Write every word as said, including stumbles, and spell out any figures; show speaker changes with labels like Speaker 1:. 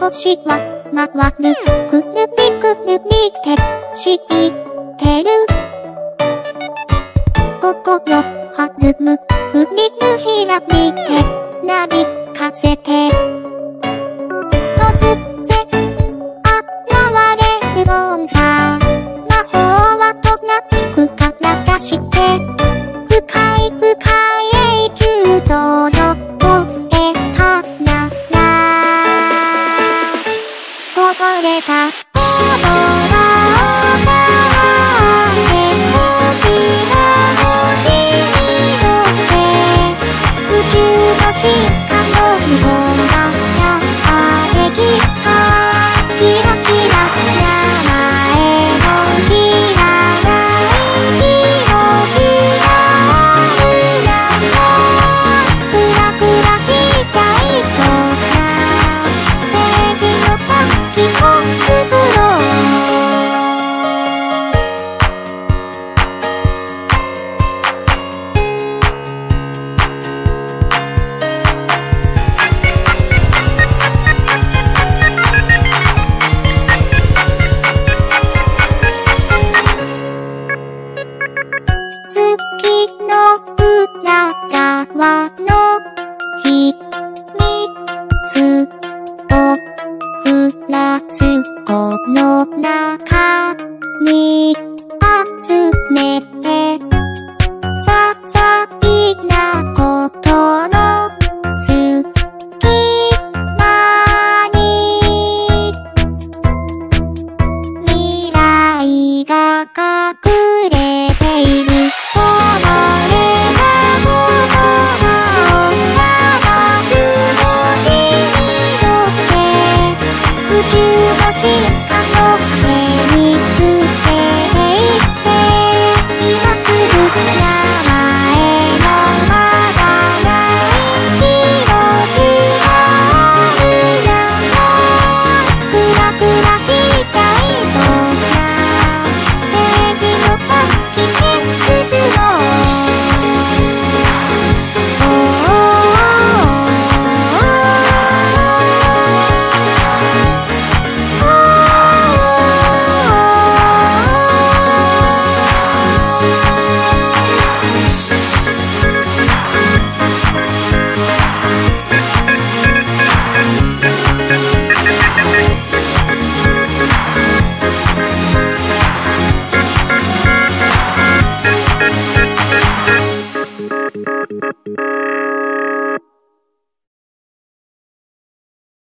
Speaker 1: 星は回る。くるりくるりって知ってる。心弾むフリルひらめいてなびかせて突然現れるもんさ。魔法はトラックから出して深い深い永久と登ってたならこぼれた言葉をさって大きな星に乗って宇宙の進化の無言がやってきた。キラキラ名前も知らない気持ちがある中クラクラしちゃいそうなページの先を作ろう。月の裏側の秘密をフラスコの中に集めてささいなことの隙間に未来が隠れている。こぼれた言葉を探す星に乗って宇宙の進化の手につけていって今すぐ名前のまだない気持ちがある中クラクラしちゃいそうなページの先へ進もう。
Speaker 2: Thank you.